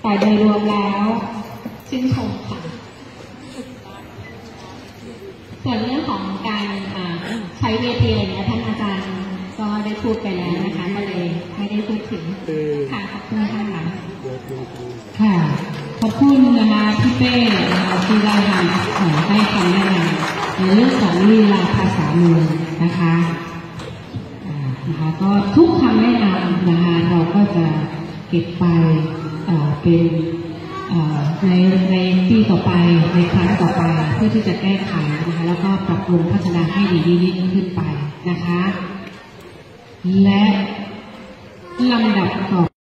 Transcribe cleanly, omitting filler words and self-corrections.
แต่โดยรวมแล้วชื่นชมค่ะส่วนเรื่องของการใช้เวทีอะไรเงี้ยท่านอาจารย์ก็ได้พูดไปแล้วนะคะก็เลยไม่ได้พูดถึงค่ะขอบคุณค่ะค่ะขอบคุณนะคะพี่เป้นะคะที่ได้ให้คำแนะนำในเรื่องของลีลาภาษามือนะคะก็ทุกคำแนะนำนะคะเราก็จะเก็บไปเป็นในปีต่อไปในครั้งต่อไปเพื่อที่จะแก้ไขนะคะแล้วก็ปรับปรุงพัฒนาให้ดียิ่งขึ้นไปนะคะและลำดับต่อ